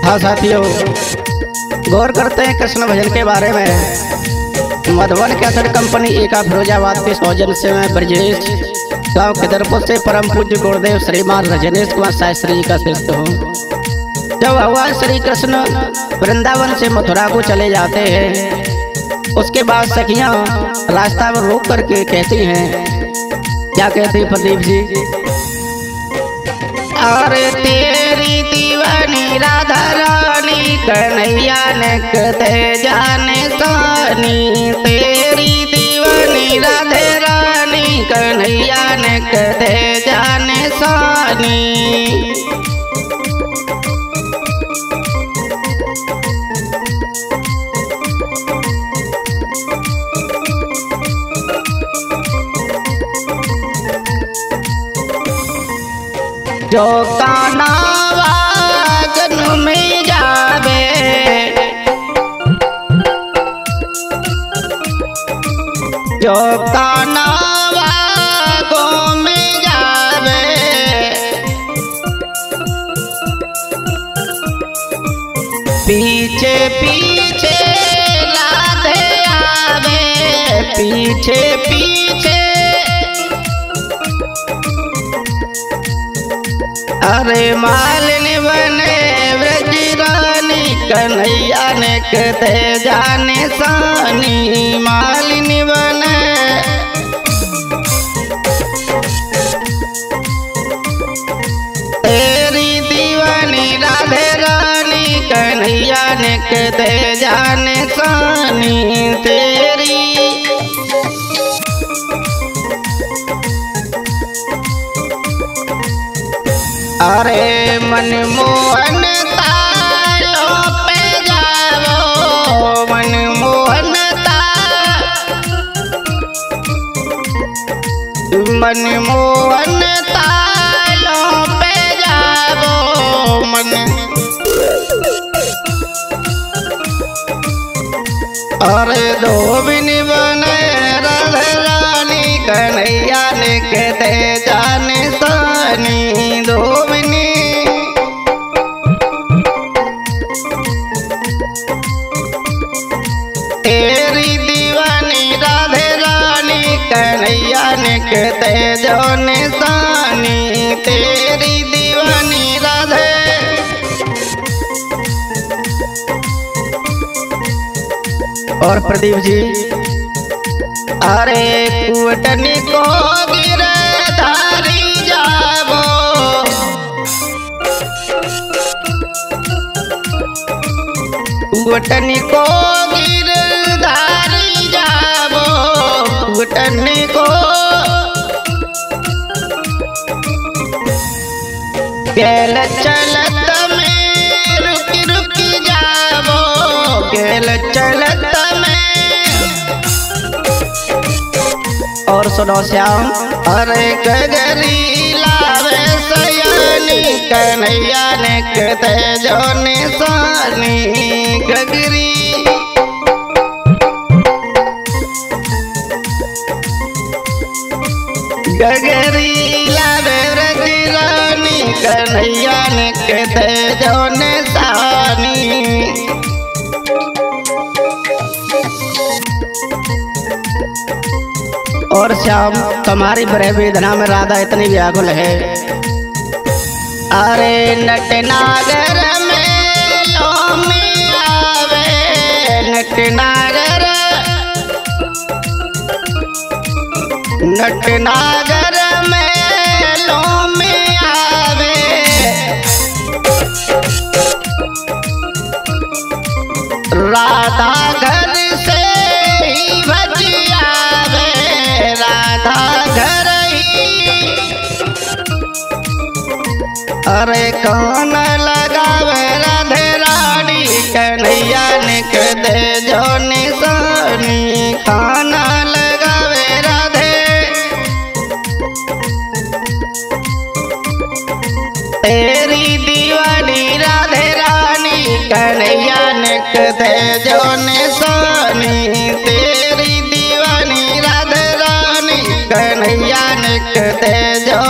हाँ साथियों, गौर करते हैं कृष्ण भजन के बारे में। मधुबन कैसेट कंपनी एका फिरोजाबाद के सौजन्य से मैं ब्रजेश गांव खिदरपुर से परम पूज्य गुरुदेव श्रीमान रजनीश कुमार शास्त्री जी का शिष्य हूँ। जब भगवान श्री कृष्ण वृंदावन से मथुरा को चले जाते हैं, उसके बाद सखियां रास्ता में रोक करके कहती हैं, क्या कहती है प्रदीप जी? अरे तेरी दीवानी राधा रानी कन्हैया ने कहते जाने सानी, तेरी दीवानी राधे रानी कन्हैया ने कहते जाने सानी। जो काना वागन में जावे, जो काना वागों में जावे, पीछे पीछे राधे आवे, पीछे पीछे। अरे मालिनी बने व्रज रानी कन्हैया ने कहते जाने सानी, मालिनी बने। तेरी दीवानी राधे रानी कन्हैया ने कहते जाने सानी, तेरी। अरे मनमोहन तालों पे जाओ, मनमोहन मनमोहन तालों पे जाओ मन। अरे धोबिन बने राधा रानी कन्हैया ने कहते जाने सानी, धोबिनी। तेरी दीवानी राधे रानी कन्हैया ने कहते जाने सानी, तेरी दीवानी राधे। और प्रदीप जी, अरे कुटनी को गिरधारी जावो, कुटनी को गिरधारी जावो, कुटनी को। गेल चलत में रुकी रुकी जावो, गेल चलत में। और सुनो श्याम, अरे गगरी लावे सयानी कन्हैया ने कहते जो निशानी, गगरी। गगरी लावे व्रज रानी कन्हैया ने कहते जो निशानी। और श्याम, तुम्हारी प्रेम वेदना में राधा इतनी व्याकुल है। अरे नटनागर में लो में आवे, नटनागर, नटनागर में लो में आवे। राधा घर से ही भज आवे, राधा घर ही। अरे कौन लगावे राधे रानी कन्हैया ने कहते जो निशानी, खाना लगावे राधे। तेरी दीवानी राधे रानी कन्हैया ने कहते जो निशानी, तेरी दीवानी राधे रानी कन्हैया ने कहते जो